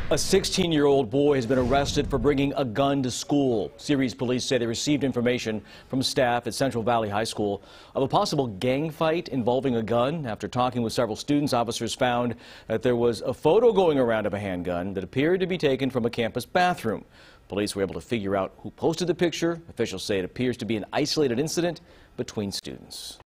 A 16-year-old boy has been arrested for bringing a gun to school. Ceres police say they received information from staff at Central Valley High School of a possible gang fight involving a gun. After talking with several students, officers found that there was a photo going around of a handgun that appeared to be taken from a campus bathroom. Police were able to figure out who posted the picture. Officials say it appears to be an isolated incident between students.